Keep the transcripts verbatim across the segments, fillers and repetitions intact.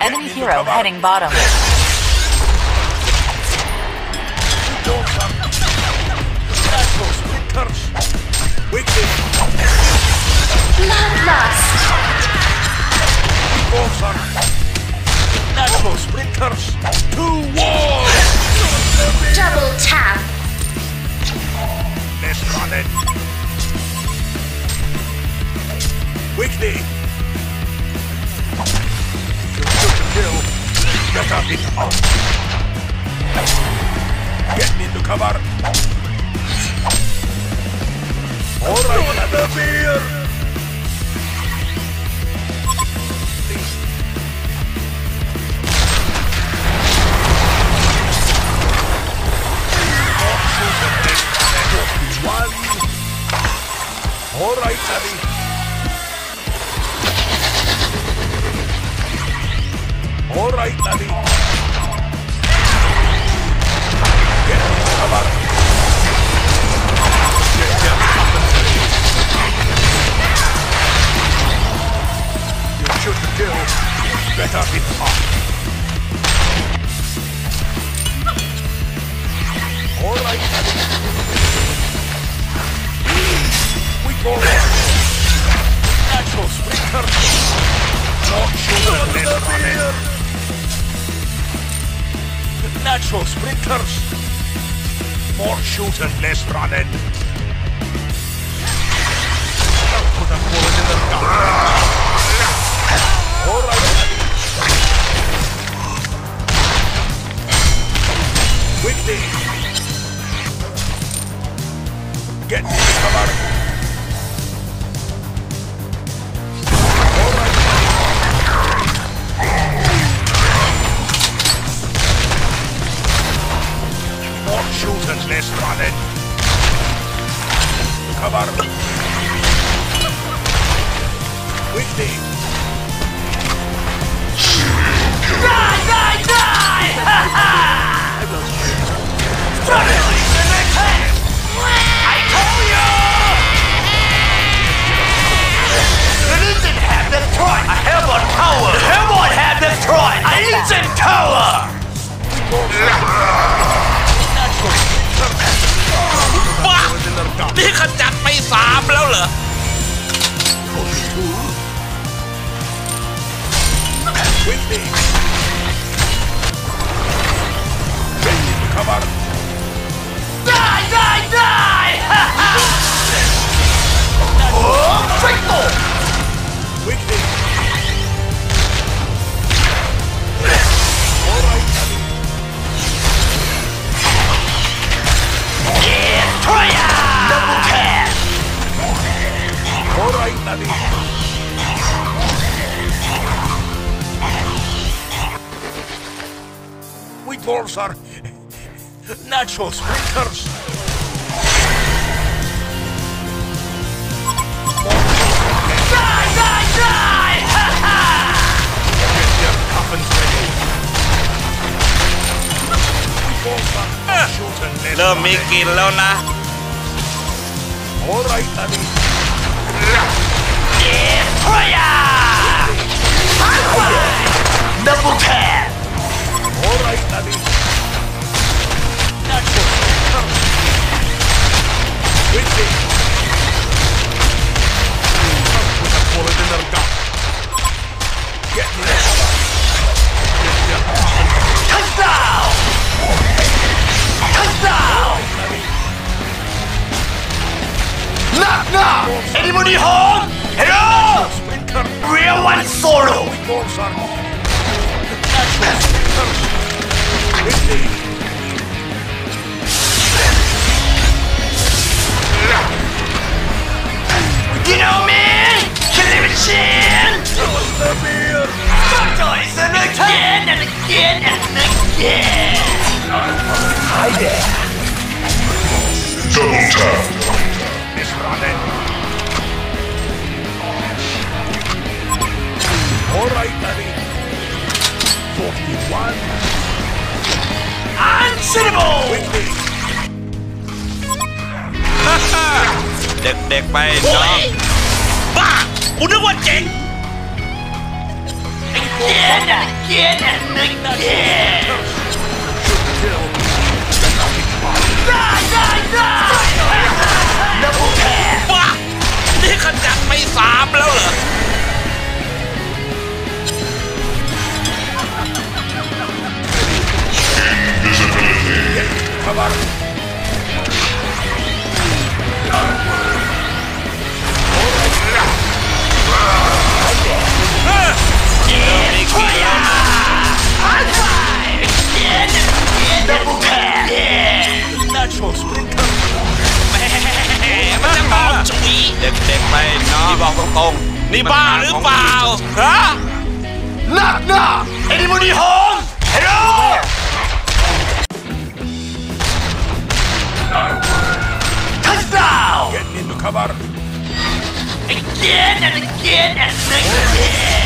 Enemy hero heading bottom. Bloodlust. Natural sprinters to war. Double tap. Let's run it. Quickly. Shoot to kill. Get up it up. Get me into cover. All right, another beer. One. All right, Abby. All right, Abby. Get me to cover. Get them up and ready. You shoot to kill. Better hit up. All right, Abby. Forward. Natural sprinter. Not shooter, less running. Natural sprinters. More shooter, less running. Put a bullet in the gun. All right. Quickly. Get me to cover. Shooters, less running. Cover. Quickly. Die, die, die! Ha ha! I will shoot. Release the next hand! I told you! You didn't have the toy! I have a tower! The Hellboy had the toy! I need the tower! บ้านี่ขจัดไปสามแล้วเหรอ Quickly. Ready to cover. Die, die, die! Ha ha! Oh, triple! Quickly. All right, Abby. Destroyer! Double tap! All right, Abby. We dwarves are natural sprinters. Die, die, die! Ha ha! Get your coffins ready. We dwarves are short and less เริ่มมีกลิ่นแล้วนะ All right, Abby. Destroyer! Double tap! All right, Abby. Natural sprinters. Quickly. Put a bullet in their gut. Get me the cover. Get your coffins ready. Touchdown! Touchdown! Knock, knock! Anybody home? Hello? Sprinter. Real one solo! We dwarves are natural sprinters. Quickly. You know me? Killing machine! The beer. Toys and again and again and again! Hi there! Double tap. It's running. All right, Abby. forty-one. Unsittable! Quickly. เด็กๆไปน้องบ้ากูนึกว่าเจ๋งไอ้ again and again and again. Kill. Die, die, die! Double tap. ว้านี่ขจัดไปสามแล้วเหรอ Cover. Double tap. Natural splinter. แหมมันจะหอมฉุยเด็กๆไปเนาะที่บอกตรงๆนี่บ้าหรือเปล่าฮะ Knock, knock. Anybody home? Hello? Touchdown. Getting into cover. Again and again and again.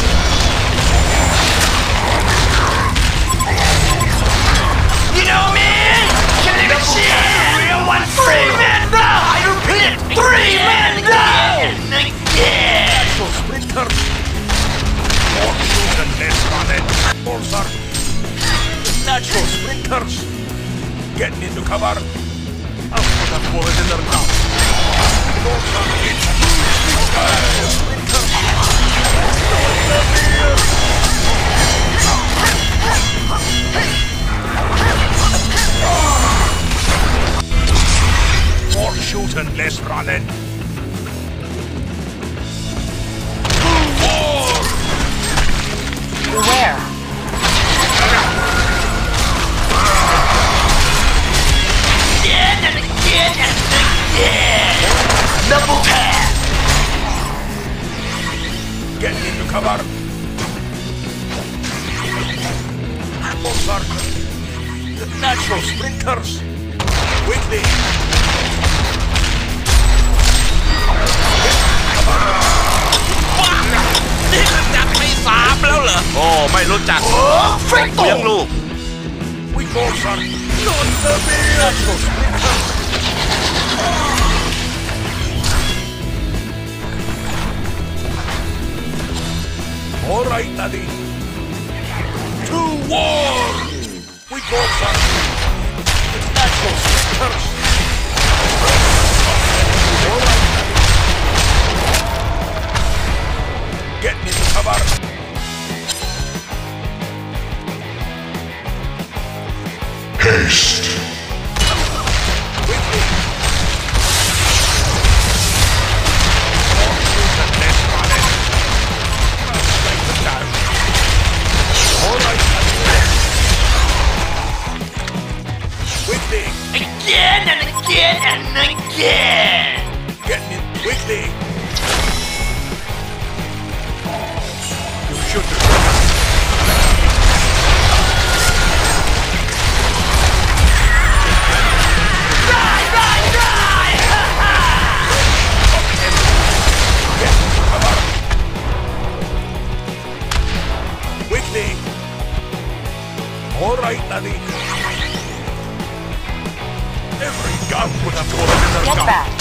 You know me? Killing machine. Real one. Three men down. I repeat it. Three men down. And again. Natural splinter. More shoot and less running. More sir. Natural splinters. Getting into cover. I'll put a bullet in their mouth. More sir. Natural splinters. More shoot and less running. Beware. Again and again and again. Double tap. Getting into cover. More sir. The natural splinters. Quickly. ว้านี่ขจัดไปสามแล้วเหรอโอ้ไม่รู้จัก Oh, freak เลี้ยงลูก We go, sir. Not the natural splinters. All right, laddie. To war! We go, sir. The natural splinters. All right, laddie. Getting into cover. Haste. Quickly. More shoot and less running. Strike them down. All right, laddie. Quickly. again and again and again. Getting in quickly. You should have. Die, die, die! Quickly. All right, laddie. Every gun put a bullet in their Get gun. back.